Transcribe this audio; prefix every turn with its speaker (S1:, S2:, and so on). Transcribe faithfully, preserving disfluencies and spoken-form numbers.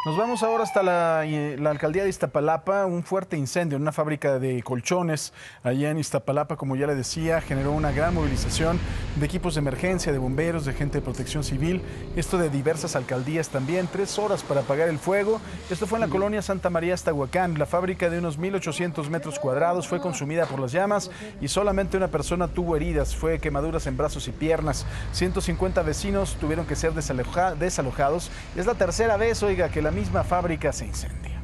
S1: Nos vamos ahora hasta la, la alcaldía de Iztapalapa. Un fuerte incendio en una fábrica de colchones allá en Iztapalapa, como ya le decía, generó una gran movilización de equipos de emergencia, de bomberos, de gente de protección civil. Esto de diversas alcaldías también. Tres horas para apagar el fuego. Esto fue en la colonia Santa María Aztahuacán. La fábrica de unos mil ochocientos metros cuadrados fue consumida por las llamas y solamente una persona tuvo heridas. Fue quemaduras en brazos y piernas. ciento cincuenta vecinos tuvieron que ser desaloja- desalojados. Es la tercera vez, oiga, que la misma fábrica se incendia.